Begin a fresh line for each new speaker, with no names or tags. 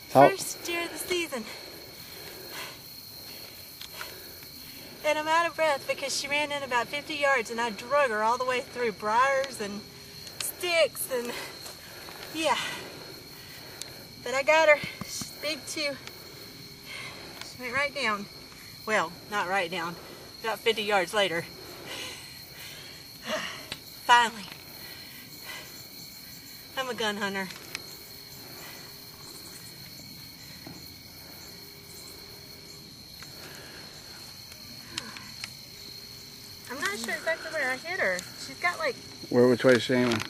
First deer of the season. And I'm out of breath because she ran in about 50 yards and I drug her all the way through briars and sticks and yeah. But I got her. She's big too. She went right down. Well, not right down. About 50 yards later. Finally. I'm a gun hunter. I'm not sure exactly where I hit her. She's got like...
Which way is she aiming?